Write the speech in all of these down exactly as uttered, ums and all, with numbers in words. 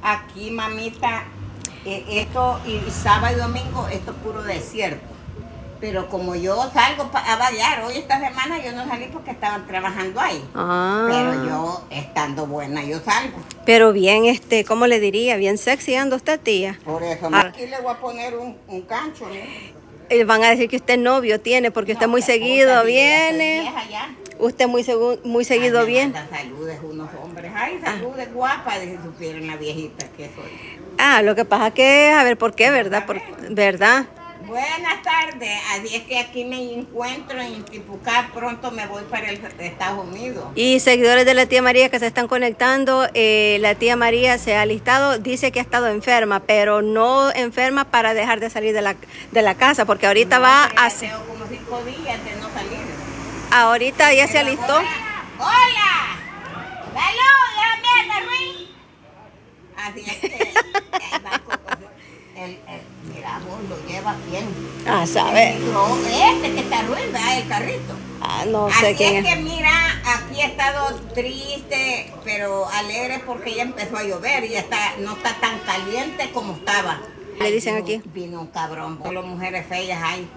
Aquí, mamita, eh, esto y sábado y domingo, esto es puro desierto. Pero como yo salgo a bailar, hoy esta semana yo no salí porque estaban trabajando ahí. Ah. Pero yo, estando buena, yo salgo. Pero bien, este, ¿cómo le diría? Bien sexy anda usted, tía. Por eso, Ah. aquí le voy a poner un, un cancho, ¿no? Eh, Van a decir que usted novio tiene, porque No, usted muy qué seguido puta, viene. vieja ya. Usted muy, segu- muy seguido Ay, me viene. mandan saludes unos hombres. Ay, saludes guapas, si supieran la viejita que soy. Ah, lo que pasa que, a ver, ¿por qué, verdad? Por, ¿verdad? Buenas tardes, así es que aquí me encuentro en Tipucá, pronto me voy para el Estados Unidos. Y seguidores de la tía María que se están conectando, eh, la tía María se ha alistado, dice que ha estado enferma, pero no enferma para dejar de salir de la, de la casa, porque ahorita No, va pero a... ya tengo como cinco días de no salir. Ahorita ya se Pero alistó. ahora- ¡Hola! ¡Salud, la mierda, Ruiz! Así es que el banco, pues, el, el, mira, vos lo lleva bien. Ah, sabe. No, este que está Ruiz, ¿verdad? El carrito. Ah, no sé Así quién es es. que mira, aquí he estado triste, pero alegre porque ya empezó a llover y ya está, no está tan caliente como estaba. Le dicen Vino- aquí. Vino un cabrón, solo mujeres feas hay.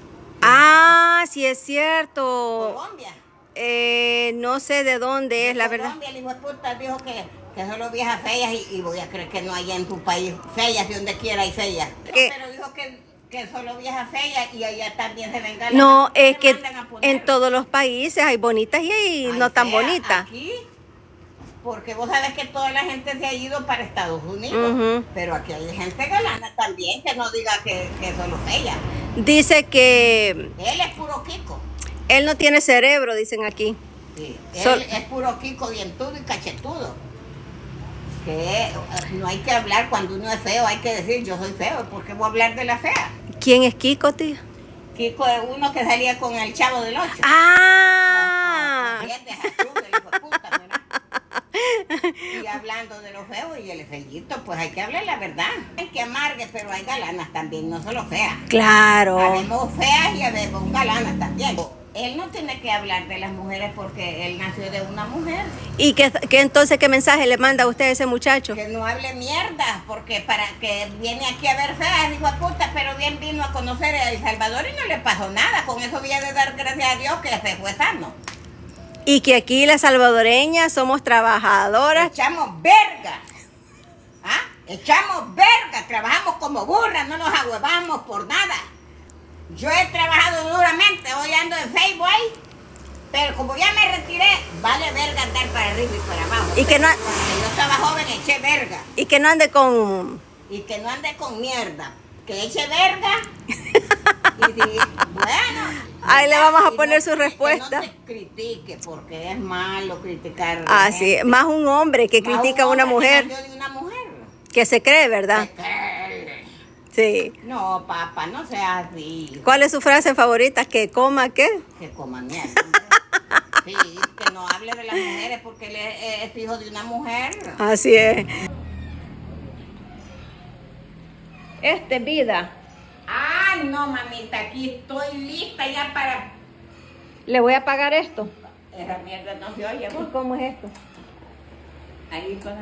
Ah, sí es cierto. Colombia. Eh, no sé de dónde es, la verdad. Colombia, el hijo de puta dijo que, que solo viejas feas y, y voy a creer que no hay en tu país feas, de donde quiera hay feas. No, ¿Qué? pero dijo que, que solo viejas feas y allá también se venga. No, es que en todos los países hay bonitas y hay no tan bonitas. Aquí, porque vos sabes que toda la gente se ha ido para Estados Unidos, Ujú. pero aquí hay gente galana también, que no diga que, que es solo fea. Dice que Él es puro Kiko. él no tiene cerebro, dicen aquí. Sí, él Sol- es puro Kiko, dientudo y cachetudo. Que no hay que hablar cuando uno es feo, hay que decir yo soy feo, ¿por qué voy a hablar de la fea? ¿Quién es Kiko, tía? Kiko es uno que salía con el Chavo del Ocho. Ah. Dientes azules, hijo de puta, mira. Y hablando de lo feo y el feíto, pues hay que hablar la verdad. Hay que amargue, pero hay galanas también, no solo feas. Claro. Habemos feas y habemos galanas también. Él no tiene que hablar de las mujeres porque él nació de una mujer. ¿Y qué, qué entonces qué mensaje le manda a usted a ese muchacho? Que no hable mierda, porque para que viene aquí a ver feas, hijo de puta, pero bien vino a conocer a El Salvador y no le pasó nada. Con eso viene de dar gracias a Dios que se fue sano. Y que aquí las salvadoreñas somos trabajadoras. Echamos verga. ¿Ah? Echamos verga, trabajamos como burras, no nos ahuevamos por nada. Yo he trabajado duramente, hoy ando en Facebook ahí, pero como ya me retiré, vale verga andar para arriba y para abajo. Y que no, Cuando yo estaba joven eché verga. y que no ande con... Y que no ande con mierda. Que eche verga. Y di, bueno. Ahí le vamos a y poner no- su respuesta. Que no te critique, porque es malo criticar. a la Ah, sí, gente. más un hombre que Más critica a un una hombre que mujer, nació de una mujer. que se cree, ¿verdad? Se cree. Sí. No, papá, no seas así. ¿Cuál es su frase favorita? ¿Que coma qué? Que coma mierda. hombre. Sí, que no hable de las mujeres porque él es, es hijo de una mujer. Así es. Este vida. Ah, no, mamita, aquí estoy lista ya para... Le voy a pagar esto. Esa mierda no se oye, vos. ¿Cómo es esto? Ahí, cosa.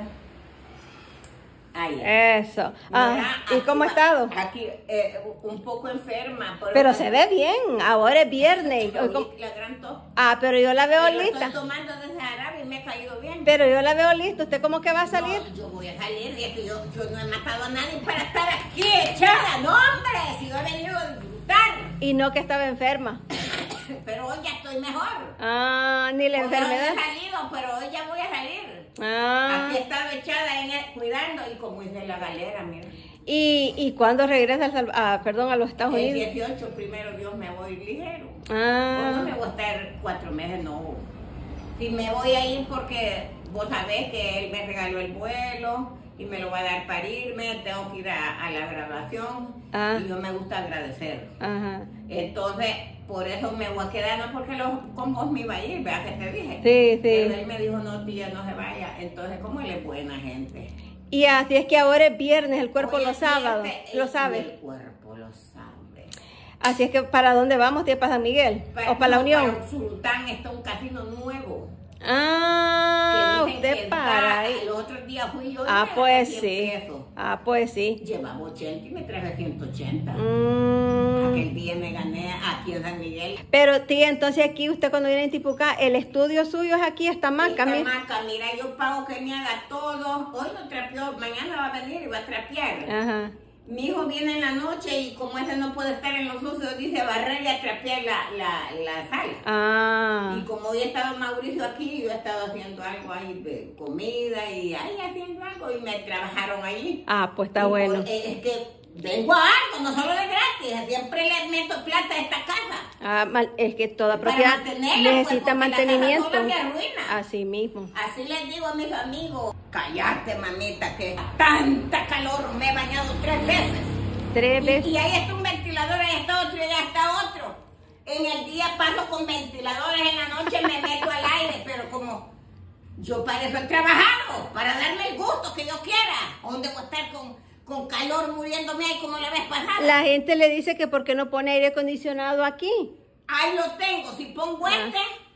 Ahí. Eso. Ah, Mira, ¿y aquí cómo ha va- estado? Aquí, eh, un poco enferma. por Pero eso- se ve bien. Ahora es viernes. Oí ¿Cómo? La gran tos. Ah, pero yo la veo Pero lista. estoy tomando desde Arabia y me ha caído bien. Pero yo la veo lista. ¿Usted cómo que va a salir? No, yo voy a salir, y es que yo, yo no he matado a nadie para estar aquí echada, no hombre, si yo he venido a disfrutar. Y no que estaba enferma. Pero hoy ya estoy mejor. Ah, ni la Hoy enfermedad. No he salido, pero hoy ya voy a salir. Ah. Aquí he estado echada en el, cuidando y como hice la galera, mira. ¿Y, y cuándo regresa al Sal- a, perdón, a los Estados El Unidos? dieciocho, primero Dios, me voy ligero. Ah. Pues no me voy a estar cuatro meses, no. Si me voy a ir porque vos sabés que él me regaló el vuelo y me lo va a dar para irme, tengo que ir a, a la graduación Ah. y yo me gusta agradecer. Ajá. Entonces, por eso me voy a quedar, no porque lo, con vos me iba a ir, ¿verdad que te dije? Sí, sí. Pero él me dijo, no tía, no se vaya. Entonces, como él es buena gente. Y así es que ahora es viernes, el cuerpo Hoy lo es sabe, viernes, lo y sabe. El cuerpo lo sabe. Así es que ¿para dónde vamos, tía? ¿Para San Miguel? ¿O para la no, Unión? Para Sultán está un casino nuevo. Ah, que dicen usted que para da. ahí. El otro día fui yo y Ah, me pues gasté sí. cien pesos. Ah, pues sí. Llevaba ochenta y me traje ciento ochenta. Mm. Aquel día me gané aquí en San Miguel. Pero tía, entonces aquí usted cuando viene en Tipucá, el estudio suyo es aquí, esta maca, Esta mira. maca, mira, yo pago que me haga todo. Hoy no trapeó, mañana va a venir y va a trapear. Ajá. Mi hijo viene en la noche y como ese no puede estar en los sucios, dice barrer y a trapear la, la, la sala. Ah. Y como hoy ha estado Mauricio aquí, yo he estado haciendo algo ahí de comida y ahí haciendo algo y me trabajaron allí. Ah, pues está Y bueno. por- eh, es que vengo a algo, no solo de gratis, siempre le meto plata a esta casa. Ah, mal- es que toda Para propiedad mantenerla, pues, necesita porque la mantenimiento. casa sola me arruina. Así mismo. Así les digo a mis amigos, cállate mamita, que tanta calor, me he bañado tres veces. Tres Y, veces. y ahí está un ventilador, ahí está otro y allá está otro. En el día paso con ventiladores, en la noche me meto al aire, pero como yo para eso he trabajado, para darme el gusto que yo quiera. ¿Dónde voy a estar con, con calor muriéndome ahí como la vez pasada? La gente le dice que por qué no pone aire acondicionado aquí. Ahí lo tengo, si pongo este,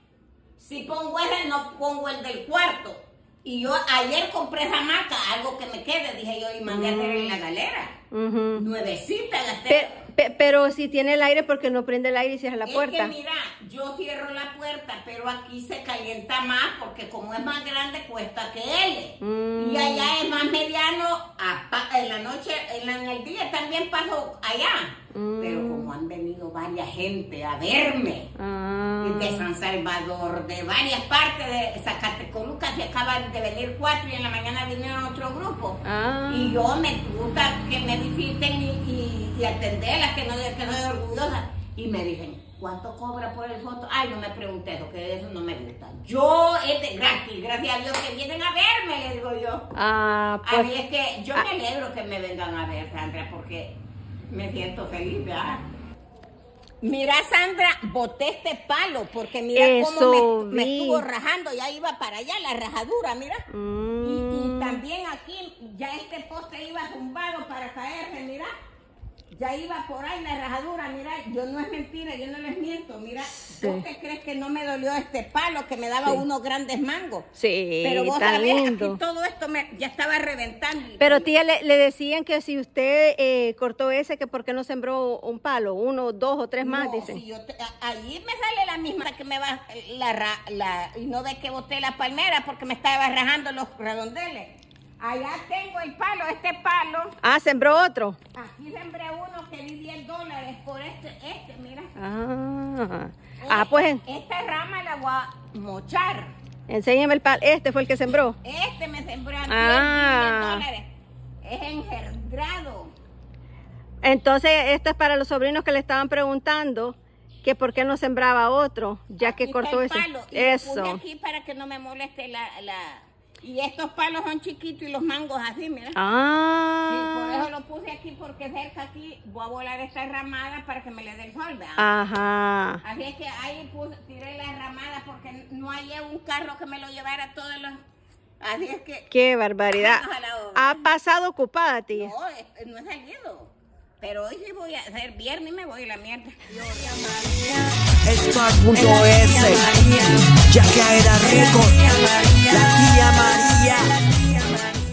si pongo este no pongo el del cuarto. Y yo ayer compré esa hamaca, algo que me quede, dije yo, y mandé a hacer en la galera. Ujú. Nuevecita, gasté. Pe- pe- pero si tiene el aire, ¿por qué no prende el aire y cierra la Es puerta? que mira, yo cierro la puerta, pero aquí se calienta más porque como es más grande cuesta que él. Mm. Y allá es más mediano, apa- en la noche, en, la- en el día también paso allá. Mm. Pero como han venido varias gente a verme, Ah. de San Salvador, de varias partes de Zacatecoluca, se acaban de venir cuatro y en la mañana vinieron otro grupo. Ah. Y yo me gusta que me visiten y, y, y atenderlas, que no que soy orgullosa. Y me dicen, ¿cuánto cobra por el foto? Ay, no me pregunté eso, que eso no me gusta. Yo es de gratis, gracias a Dios que vienen a verme, le digo yo. Ah, A mí pues. es que yo me alegro que me vengan a ver, Sandra, porque me siento feliz, ¿verdad? Mira, Sandra, boté este palo porque mira Eso cómo me, me vi. estuvo rajando, ya iba para allá la rajadura, mira. Mm. Y, y también aquí, ya este poste iba zumbado para caerse, mira. Ya iba por ahí la rajadura, mira. Yo no es mentira, yo no les miento, mira. Sí. ¿Vos te crees que no me dolió este palo que me daba Sí. unos grandes mangos? Sí, Pero vos tan sabés, lindo. aquí todo esto me, ya estaba reventando. Pero tía, le, le decían que si usted eh, cortó ese, que por qué no sembró un palo, uno, dos o tres más, No, dicen. si yo te- a- ahí me sale la misma que me va la, ra- la y no ve que boté la palmera porque me estaba rajando los redondeles. Allá tengo el palo, este palo. Ah, sembró otro. Aquí sembré uno que di diez dólares por este, este, mira. Ah, Eh, ah pues Esta rama la voy a mochar. enséñeme el palo. Este fue el que sembró. Este me sembró a Ah. diez dólares. Es engendrado. Entonces, esto es para los sobrinos que le estaban preguntando que por qué no sembraba otro, ya que Aquí cortó está ese. el palo, y lo puse Eso. aquí para que no me moleste la, la... Y estos palos son chiquitos y los mangos así, mira. Sí, por Ah. eso lo puse aquí porque cerca aquí voy a volar esta ramada para que me le dé el sol, ¿verdad? Ajá. Así es que ahí puse, tiré la ramada porque no hallé un carro que me lo llevara todos los... Así es que... Qué barbaridad. Manos a la obra. Ha pasado ocupada, tía. No, es- no he salido. Pero hoy sí voy a hacer viernes y me voy a la mierda. Star punto es, ya que era rico, la tía María.